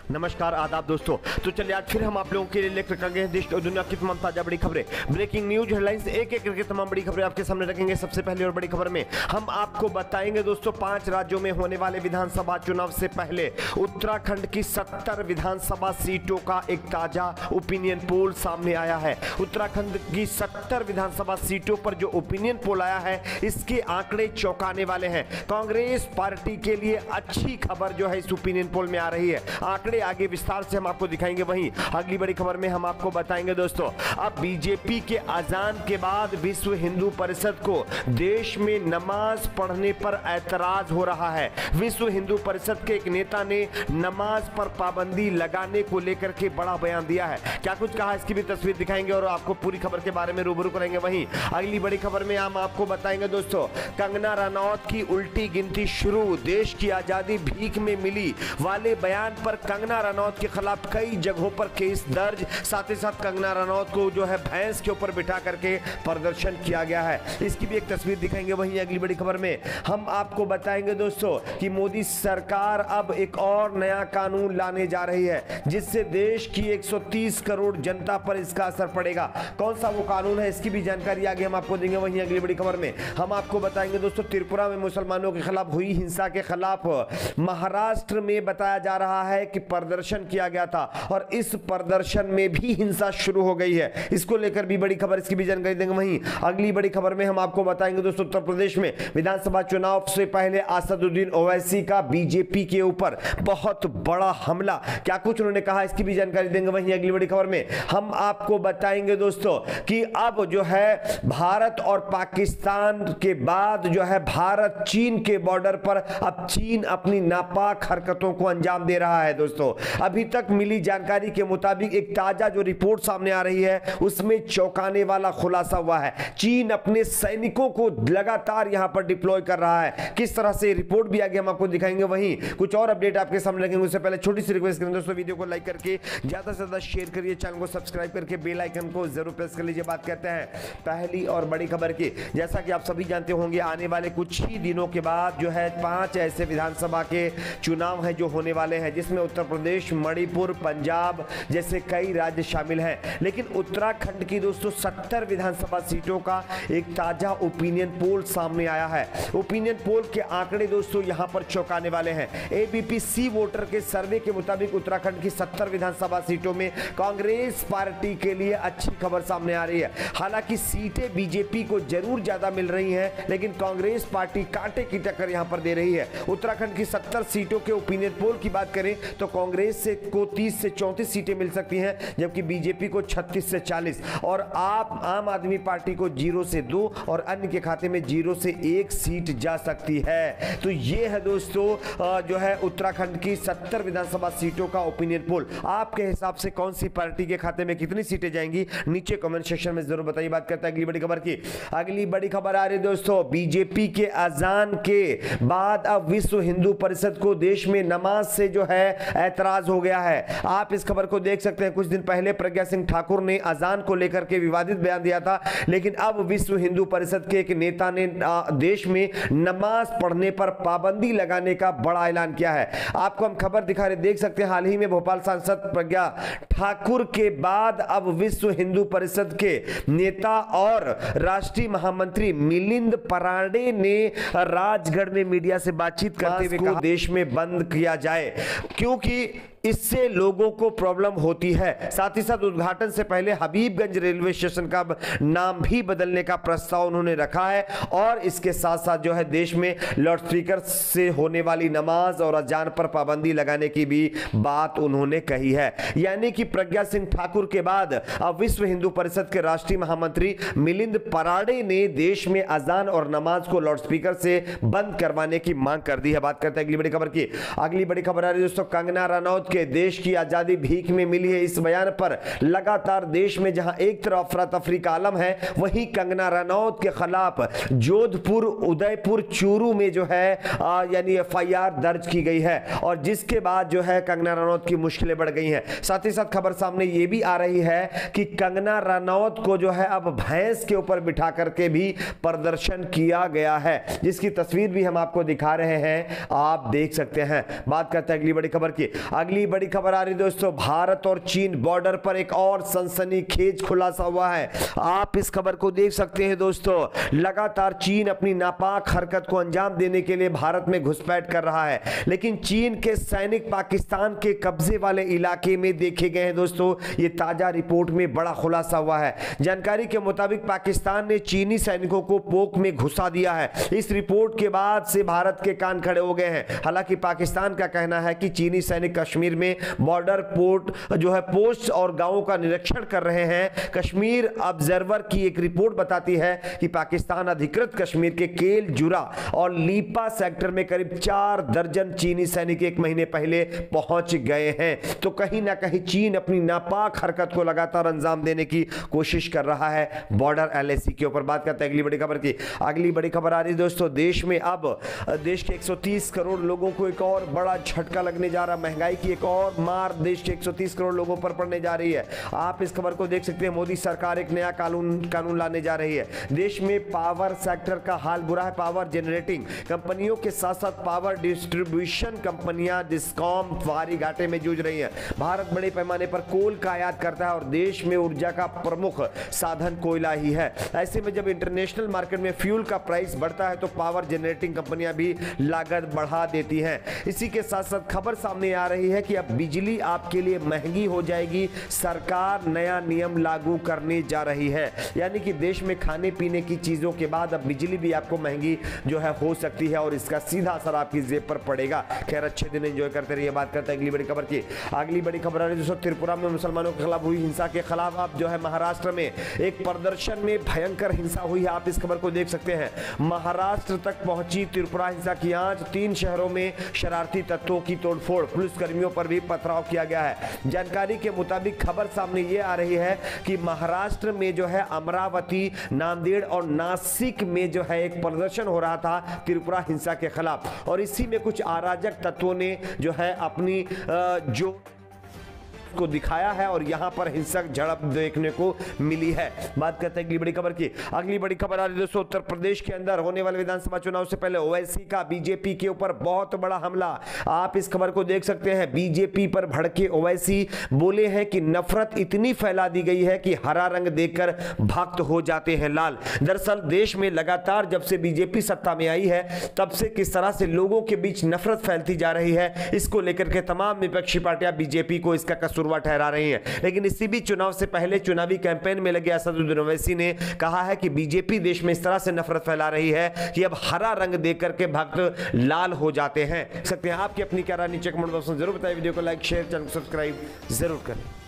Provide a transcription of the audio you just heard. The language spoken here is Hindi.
नमस्कार आदाब दोस्तों। तो चलिए आज फिर हम आप लोगों के लिए लेकर रखेंगे देश और दुनिया की तमाम ताजा बड़ी खबरें, ब्रेकिंग न्यूज हेडलाइंस, एक एक करके तमाम बड़ी खबरें आपके सामने रखेंगे। सबसे पहले और बड़ी खबर में हम आपको बताएंगे दोस्तों 5 राज्यों में होने वाले विधानसभा चुनाव से पहले उत्तराखंड की 70 विधानसभा सीटों का एक ताजा ओपिनियन पोल सामने आया है। उत्तराखंड की 70 विधानसभा सीटों पर जो ओपिनियन पोल आया है इसके आंकड़े चौंकाने वाले हैं। कांग्रेस पार्टी के लिए अच्छी खबर जो है इस ओपिनियन पोल में आ रही है। आंकड़े आगे विस्तार से हम आपको दिखाएंगे। वहीं अगली बड़ी खबर में हम आपको बताएंगे दोस्तों अब बीजेपी के अजान के बाद विश्व हिंदू परिषद को देश में नमाज पढ़ने पर ऐतराज हो रहा है। विश्व हिंदू परिषद के एक नेता ने नमाज पर पाबंदी लगाने को लेकर के बड़ा बयान दिया है। क्या कुछ कहा इसकी भी तस्वीर दिखाएंगे और आपको पूरी खबर के बारे में रूबरू करेंगे। वहीं अगली बड़ी खबर में हम आपको बताएंगे दोस्तों कंगना रनौत की उल्टी गिनती शुरू, देश की आजादी भीख में मिली वाले बयान पर कंगना रनौत के खिलाफ कई जगहों पर केस दर्ज। साथ ही साथ कंगना रनौत को जो है भैंस के ऊपर बिठा करके प्रदर्शन किया गया है, इसकी भी एक तस्वीर दिखाएंगे। वहीं अगली बड़ी खबर में हम आपको बताएंगे दोस्तों कि मोदी सरकार अब एक और नया कानून लाने जा रही है जिससे देश की 130 करोड़ जनता पर इसका असर पड़ेगा। कौन सा वो कानून है इसकी भी जानकारी आगे हम आपको देंगे। वहीं अगली बड़ी खबर में हम आपको बताएंगे दोस्तों त्रिपुरा में मुसलमानों के खिलाफ हुई हिंसा के खिलाफ महाराष्ट्र में बताया जा रहा है कि प्रदर्शन किया गया था और इस प्रदर्शन में भी हिंसा शुरू हो गई है। इसको लेकर भी बड़ी खबर, इसकी भी जानकारी देंगे। वहीं अगली बड़ी खबर में हम आपको बताएंगे दोस्तों उत्तर प्रदेश में विधानसभा चुनाव से पहले असदुद्दीन ओवैसी का बीजेपी के ऊपर बहुत बड़ा हमला, क्या कुछ उन्होंने कहा इसकी भी जानकारी देंगे। वहीं अगली बड़ी खबर में हम आपको बताएंगे दोस्तों कि अब जो है भारत और पाकिस्तान के बाद जो है भारत चीन के बॉर्डर पर अब चीन अपनी नापाक हरकतों को अंजाम दे रहा है। दोस्तों अभी तक मिली जानकारी के मुताबिक एक ताजा जो रिपोर्ट सामने आ रही है उसमें चौंकाने वाला खुलासा हुआ है। चीन अपने सैनिकों को लगातार यहां पर डिप्लॉय कर रहा है। किस तरह से रिपोर्ट भी आगे हम आपको दिखाएंगे। वहीं कुछ और अपडेट आपके सामने रखेंगे। उससे पहले छोटी सी रिक्वेस्ट करें दोस्तों, वीडियो को लाइक करके ज्यादा से ज्यादा शेयर करिए, चैनल को सब्सक्राइब करके बेल आइकन को जरूर प्रेस कर लीजिए। बात करते हैं पहली और बड़ी खबर की। जैसा कि आप सभी जानते होंगे आने वाले कुछ ही दिनों के बाद जो है 5 ऐसे विधानसभा के चुनाव हैं जो होने वाले हैं जिसमें उत्तर प्रदेश, मणिपुर, पंजाब जैसे कई राज्य शामिल हैं। लेकिन उत्तराखंड की दोस्तों 70 विधानसभा सीटों का एक ताजा ओपिनियन पोल सामने आया है। ओपिनियन पोल के आंकड़े दोस्तों यहां पर चौंकाने वाले हैं। एबीपी सी वोटर के सर्वे के मुताबिक उत्तराखंड की 70 विधानसभा सीटों में कांग्रेस पार्टी के लिए अच्छी खबर सामने आ रही है। हालांकि सीटें बीजेपी को जरूर ज्यादा मिल रही हैं लेकिन कांग्रेस पार्टी कांटे की टक्कर यहां पर दे रही है। उत्तराखंड की 70 सीटों के ओपिनियन पोल की बात करें तो कांग्रेस को 30 से 34 सीटें मिल सकती हैं जबकि बीजेपी को 36 से 40 और आम आदमी पार्टी को 0 से 2 और अन्य के खाते में 0 से 1 सीट जा सकती है। तो ये है दोस्तों जो है उत्तराखंड की 70 विधानसभा सीटों का ओपिनियन पोल। आपके हिसाब से कौन सी पार्टी के खाते में कितनी सीटें जाएंगी नीचे कमेंट सेक्शन में जरूर बताइए। बात करते हैं अगली बड़ी खबर की। अगली बड़ी खबर आ रही है दोस्तों बीजेपी के अजान के बाद अब विश्व हिंदू परिषद को देश में नमाज से जो है ऐतराज हो गया है। आप इस खबर को देख सकते हैं। कुछ दिन पहले प्रज्ञा सिंह ठाकुर ने अजान को लेकर के विवादित बयान दिया था लेकिन अब विश्व हिंदू परिषद के एक नेता ने देश में नमाज पढ़ने पर पाबंदी लगाने का बड़ा ऐलान किया है। आपको हम खबर दिखा रहे, देख सकते हैं हाल ही में भोपाल सांसद प्रज्ञा ठाकुर के बाद अब विश्व हिंदू परिषद के नेता और राष्ट्रीय महामंत्री मिलिंद परांडे ने राजगढ़ में मीडिया से बातचीत करते हुए कहा देश में बंद किया जाए क्योंकि इससे लोगों को प्रॉब्लम होती है। साथ ही साथ उद्घाटन से पहले हबीबगंज रेलवे स्टेशन का नाम भी बदलने का प्रस्ताव उन्होंने रखा है और इसके साथ साथ जो है देश में लाउडस्पीकर से होने वाली नमाज और अजान पर पाबंदी लगाने की भी बात उन्होंने कही है। यानी कि प्रज्ञा सिंह ठाकुर के बाद अब विश्व हिंदू परिषद के राष्ट्रीय महामंत्री मिलिंद परांडे ने देश में अजान और नमाज को लाउडस्पीकर से बंद करवाने की मांग कर दी है। बात करते हैं अगली बड़ी खबर की। अगली बड़ी खबर आ रही है दोस्तों कंगना रनौत के देश की आजादी भीख में मिली है इस बयान पर लगातार देश में जहां एक तरफ अफरा तफरी का आलम है वहीं कंगना रनौत के खिलाफ जोधपुर, उदयपुर, चूरू में जो है यानी एफआईआर दर्ज की गई है और जिसके बाद जो है कंगना रनौत की मुश्किलें बढ़ गई हैं। साथ ही साथ खबर सामने यह भी आ रही है कि कंगना रनौत को जो है अब भैंस के ऊपर बिठा करके भी प्रदर्शन किया गया है जिसकी तस्वीर भी हम आपको दिखा रहे हैं, आप देख सकते हैं। बात करते हैं अगली बड़ी खबर की। अगली बड़ी खबर आ रही दोस्तों, भारत और चीन बॉर्डर पर एक और सनसनीखेज खुलासा हुआ है। आप इस खबर को देख सकते हैं दोस्तों, लगातार चीन अपनी नापाक हरकत को अंजाम देने के लिए भारत में घुसपैठ कर रहा है, लेकिन चीन के सैनिक पाकिस्तान के कब्जे वाले इलाके में देखे गए हैं दोस्तों। ये ताजा रिपोर्ट में बड़ा खुलासा हुआ है। जानकारी के मुताबिक पाकिस्तान ने चीनी सैनिकों को पोक में घुसा दिया है। इस रिपोर्ट के बाद से भारत के कान खड़े हो गए हैं। हालांकि पाकिस्तान का कहना है कि चीनी सैनिक कश्मीर में बॉर्डर पोस्ट और गांवों का निरीक्षण कर रहे हैं। कश्मीर ऑब्जर्वर की एक रिपोर्ट बताती है कि पाकिस्तान अधिकृत कश्मीर के केल, जुरा और लीपा सेक्टर में करीब 4 दर्जन चीनी सैनिक एक महीने पहले पहुंच गए हैं। तो कहीं ना कहीं चीन अपनी नापाक हरकत को लगातार अंजाम देने की कोशिश कर रहा है बॉर्डर एलएसी के ऊपर। बात करते हैं अगली बड़ी खबर की। अगली बड़ी खबर आ रही है दोस्तों, देश में अब देश के 130 करोड़ लोगों को एक और बड़ा झटका लगने जा रहा है। महंगाई की एक और मार देश के 130 करोड़ लोगों पर पड़ने जा रही है। आप इस खबर को देख सकते हैं, मोदी सरकार एक नया कानून लाने जा रही है। देश में पावर सेक्टर का हाल बुरा है। पावर जनरेटिंग कंपनियों के साथ साथ पावर डिस्ट्रीब्यूशन कंपनियां डिस्कॉम भारी घाटे में जूझ रही हैं। भारत बड़े पैमाने पर कोल का आयात करता है और देश में ऊर्जा का प्रमुख साधन कोयला ही है। ऐसे में जब इंटरनेशनल मार्केट में फ्यूल का प्राइस बढ़ता है तो पावर जनरेटिंग कंपनियां भी लागत बढ़ा देती हैं। इसी के साथ साथ खबर सामने आ रही है कि अब बिजली आपके लिए महंगी हो जाएगी। सरकार नया नियम लागू करने जा रही है, यानी कि देश में खाने पीने की चीजों के बाद अब बिजली भी आपको महंगी जो है हो सकती है और इसका सीधा असर आपकी जेब पर पड़ेगा। खैर, अच्छे दिन एंजॉय करते रहिए। बात करते हैं अगली बड़ी खबर की। अगली बड़ी खबर आ रही है दोस्तों, त्रिपुरा में मुसलमानों के खिलाफ हुई हिंसा के खिलाफ अब जो है महाराष्ट्र में एक प्रदर्शन में भयंकर हिंसा हुई है। आप इस खबर को देख सकते हैं। महाराष्ट्र तक पहुंची त्रिपुरा हिंसा की आंच। 3 शहरों में शरारती तत्वों की तोड़फोड़, पुलिसकर्मियों पर भी पथराव किया गया है। जानकारी के मुताबिक खबर सामने ये आ रही है कि महाराष्ट्र में जो है अमरावती, नांदेड़ और नासिक में जो है एक प्रदर्शन हो रहा था त्रिपुरा हिंसा के खिलाफ, और इसी में कुछ अराजक तत्वों ने जो है अपनी जो को दिखाया है और यहां पर हिंसक झड़प देखने को मिली है। बात करते हैं अगली बड़ी खबर की। अगली बड़ी खबर आ रही है दोस्तों, उत्तर प्रदेश के अंदर होने वाले विधानसभा चुनाव से पहले ओवैसी का बीजेपी के ऊपर बहुत बड़ा हमला। आप इस खबर को देख सकते हैं। बीजेपी पर भड़के ओवैसी बोले हैं कि नफरत इतनी फैला दी गई है कि हरा रंग देखकर भक्त हो जाते हैं लाल। दरअसल देश में लगातार जब से बीजेपी सत्ता में आई है तब से किस तरह से लोगों के बीच नफरत फैलती जा रही है, इसको लेकर के तमाम विपक्षी पार्टियां बीजेपी को इसका कसूर ठहरा रही हैं। लेकिन इसी भी चुनाव से पहले चुनावी कैंपेन में लगे असदुद्दीन ओवैसी ने कहा है कि बीजेपी देश में इस तरह से नफरत फैला रही है कि अब हरा रंग देख करके भक्त लाल हो जाते हैं। सकते हैं आपकी अपनी क्या राय नीचे कमेंट बॉक्स में जरूर बताइए। वीडियो को लाइक, शेयर, चैनल को सब्सक्राइब जरूर करें।